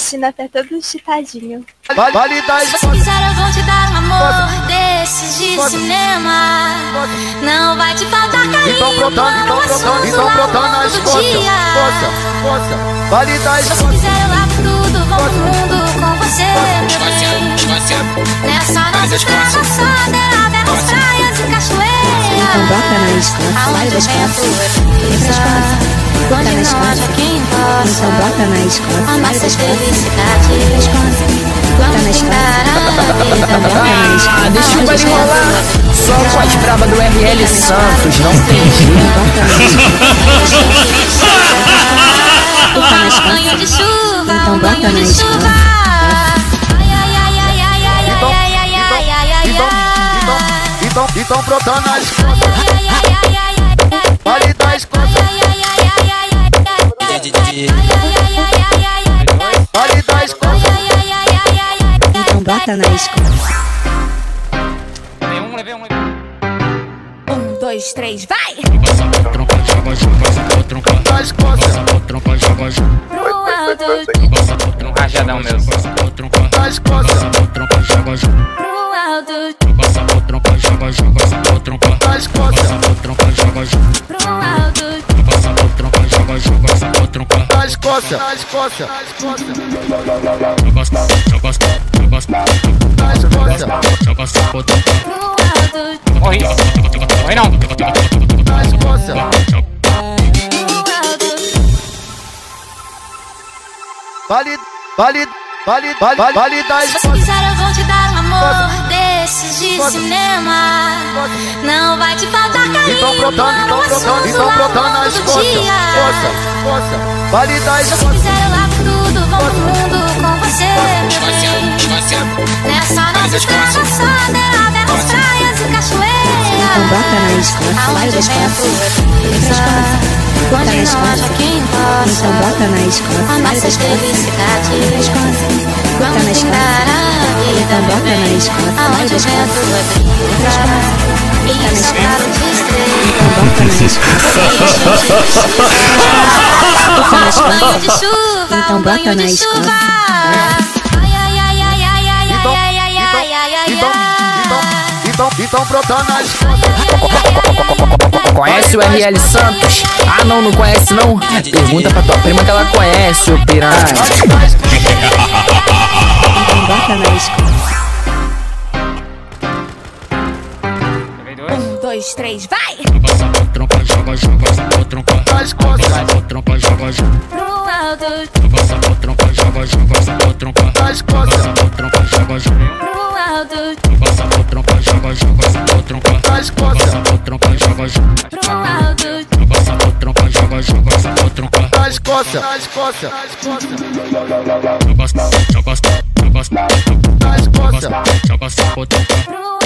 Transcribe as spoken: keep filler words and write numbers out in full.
Cristina tá todo chitadinho. Vale, vale da Se você quiser eu vou te dar um amor desses de Pode. cinema Pode. Não vai te faltar carinho. Então brotando, então brotando, então brotando nas costas. Força, força. Vale da Se você quiser eu lavo tudo, vou pro mundo com você, meu bem. Nessa nossa estrada só derrada nas praias e cachoeiras. Então bota na escola, sai das costas. Bota na escola. Então bota na escola, sai das costas. Bota na escola. Então bota na escola. Ah, deixa o baile rolar. Só com as bravas do R L Santos, não tem jeito. Bota na escola. Banho de chuva, Então bota banho na de escola. chuva. Ai, ai, ai, ai, ai, ai, ai, ai, ai, ai, ai, ai, Então, então, então, então brotando nas costas. Vale das costas. Vale das costas. Então bota na escola. Um, dois, três, vai! Das costas. Pro alto, Rajadão mesmo. Das costas. pro alto, Das costas. pro alto. Das costas. Das costas. Das costas. Morri. Morri não. Das costas. Vale, vale, vale, vale, vale das Se você costas. quiser eu vou te dar um amor desses de cinema Não vai te faltar carinho. Então brotando, então brotando, então brotando nas costas. Força, força. Vale das Se você costas. quiser eu lavo tudo, vou pro mundo com você, meu bem. Nessa nossa estrada só derrada nas praias e cachoeiras. Então bota na escola, sai Aonde das vem a costas. pureza, Bota onde na não escola. haja quem Então possa bota na escola, a sai nossa das costas. felicidade. Bota na Vamos escola. brindar a vida, Então meu bota na bem. escola, sai Aonde das vem a costas. tua brisa e o seu claro de Então estrela. bota na escola. Bota na escola. Banho de chuva, Então um bota banho na de escola. chuva. Ai, ai, ai, ai, ai, ai, Então, ai, ai, ai, ai, ai, ai, então, então, então, então brotando nas costas. Conhece o R L Santos? Ah não, não conhece não? Pergunta pra tua prima que ela conhece, ô piranha. Então bota na escola. Um, dois, três, vai! Das costas. Pro alto, Das costas. pro alto, Das costas. pro alto. Das costas. Das costas. Das costas. Pro